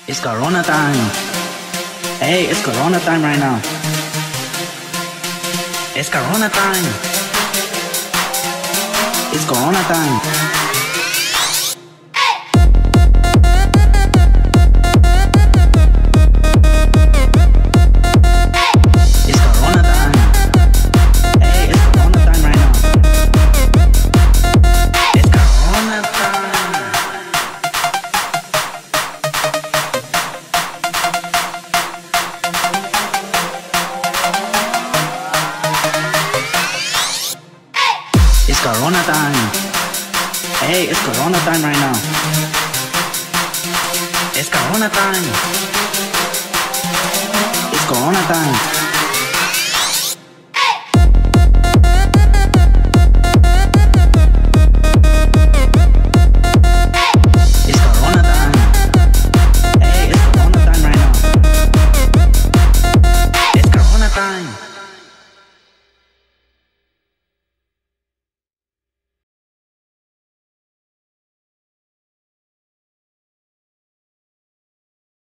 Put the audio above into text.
It's Corona time. Hey, it's Corona time right now. It's Corona time. It's Corona time. It's Corona time. Hey, it's Corona time right now. It's Corona time. It's Corona time. Hey, it's Corona time right now. It's Corona time. It's Corona time.